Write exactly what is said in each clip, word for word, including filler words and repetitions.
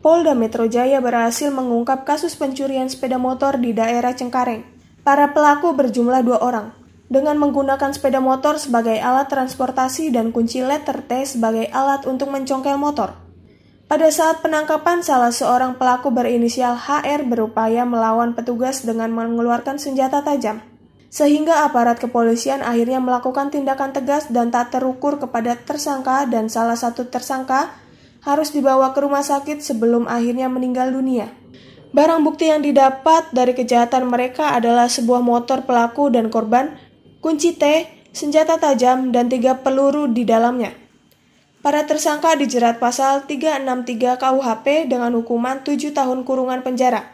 Polda Metro Jaya berhasil mengungkap kasus pencurian sepeda motor di daerah Cengkareng. Para pelaku berjumlah dua orang, dengan menggunakan sepeda motor sebagai alat transportasi dan kunci letter T sebagai alat untuk mencongkel motor. Pada saat penangkapan, salah seorang pelaku berinisial H R berupaya melawan petugas dengan mengeluarkan senjata tajam, sehingga aparat kepolisian akhirnya melakukan tindakan tegas dan tak terukur kepada tersangka, dan salah satu tersangka harus dibawa ke rumah sakit sebelum akhirnya meninggal dunia. Barang bukti yang didapat dari kejahatan mereka adalah sebuah motor pelaku dan korban, kunci T, senjata tajam, dan tiga peluru di dalamnya. Para tersangka dijerat pasal tiga enam tiga K U H P dengan hukuman tujuh tahun kurungan penjara.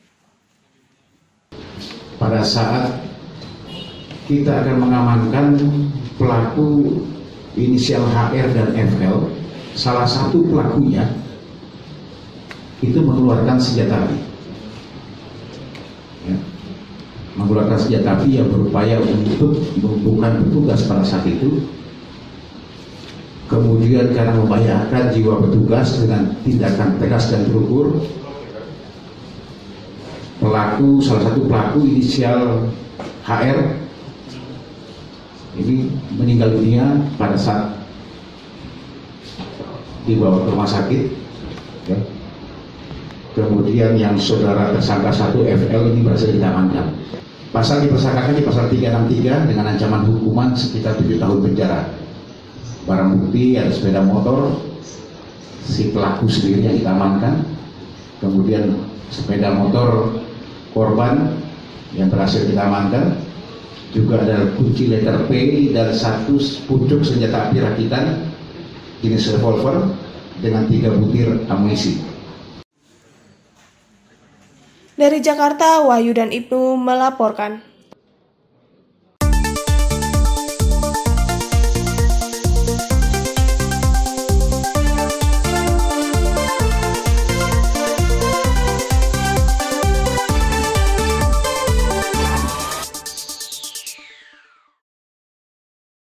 Pada saat kita akan mengamankan pelaku inisial H R dan F L, salah satu pelakunya itu mengeluarkan senjata api, ya, mengeluarkan senjata api yang berupaya untuk melumpuhkan petugas pada saat itu. Kemudian karena membahayakan jiwa petugas dengan tindakan tegas dan terukur, pelaku salah satu pelaku inisial H R ini meninggal dunia pada saat dibawa ke rumah sakit, ya. Kemudian yang saudara tersangka satu F L ini berhasil diamankan. Pasal dipersangkakan di pasal tiga enam tiga dengan ancaman hukuman sekitar tujuh tahun penjara. Barang bukti ada sepeda motor, si pelaku sendiri yang kita amankan, kemudian sepeda motor korban yang berhasil kita amankan, juga ada kunci letter P dan satu pucuk senjata api rakitan jenis revolver dengan tiga butir amunisi. Dari Jakarta, Wahyu dan Ibnu melaporkan.